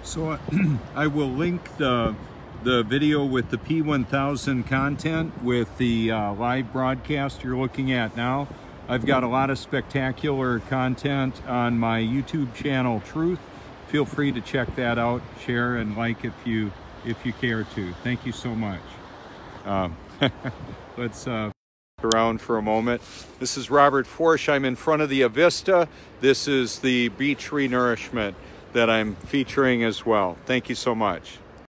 So I will link the video with the P1000 content with the live broadcast you're looking at now. I've got a lot of spectacular content on my YouTube channel, Truth. Feel free to check that out, share and like if you care to. Thank you so much. Let's around for a moment. This is Robert Forsch. I'm in front of the Avista. This is the beach renourishment that I'm featuring as well. Thank you so much.